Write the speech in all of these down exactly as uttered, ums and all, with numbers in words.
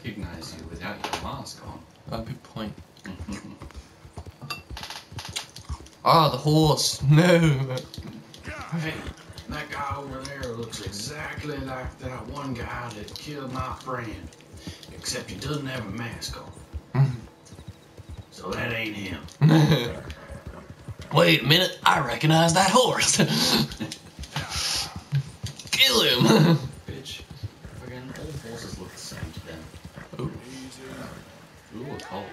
recognize you without your mask on. Oh, good point. Ah, the horse! No! Hey, that guy over there looks exactly like that one guy that killed my friend. Except he doesn't have a mask on. So that ain't him. Wait a minute, I recognize that horse! Kill him! Bitch. Again, all horses look the same to them. Ooh. Ooh, a colt.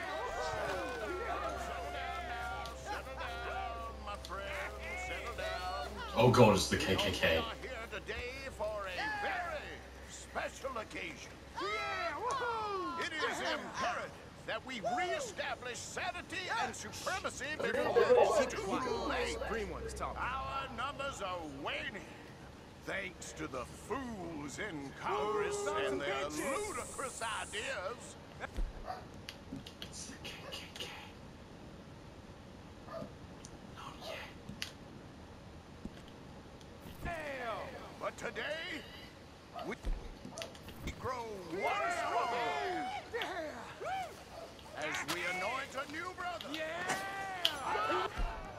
Oh god, it's the K K K. Here today for a very special occasion. It is imperative that we re-establish sanity and supremacy before it's too late. Our numbers are waning, thanks to the fools in Congress and their ludicrous ideas. It's the K K K. Not yet. But today, we grow one stronger as we anoint a new brother. Yeah!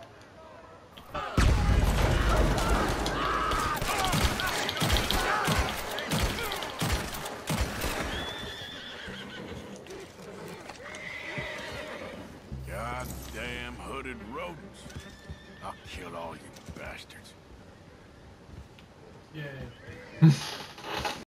Goddamn hooded rodents. I'll kill all you bastards. Yay.